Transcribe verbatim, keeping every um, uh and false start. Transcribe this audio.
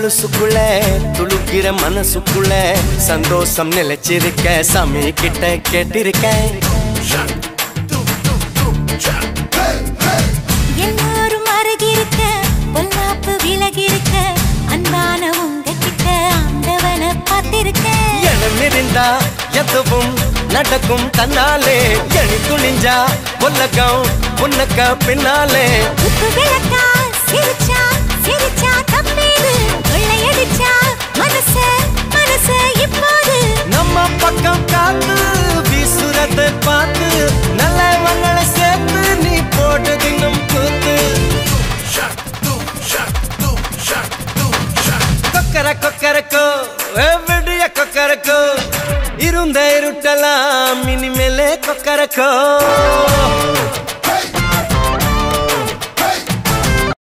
கொலுசுக்குள்ள துளுக்கிற மனசுக்குள்ள சந்தோஷம் நிலைச்சிருக்க சாமி கிட்ட கேட்டிருக்கேன். எல்லாரும் அருகிருக்க பொல்லாப்பு விலகிருக்க அன்பான உங்ககிட்ட ஆண்டவனை பார்த்திருக்க. எனம் இருந்தா எதுவும் நடக்கும் தன்னாலே எணி துணிஞ்சா உலகம் உனக்க பின்னாலே. உப்பு விளக்கா சிரிச்சா சிரிச்சா தப்பேது கொள்ளையடிச்சா மனச மனச இப்போது நம்ம பக்கம் காத்து வீசுறத பார்த்து நல்லவங்களை சேர்த்து நீ போட்டு தின்னும் கூத்து. கொக்கர கொக்கரக்கோ விடிய கொக்கரக்கோ இருந்த இருட்டலாம் இனிமேலே கொக்கரக்கோ.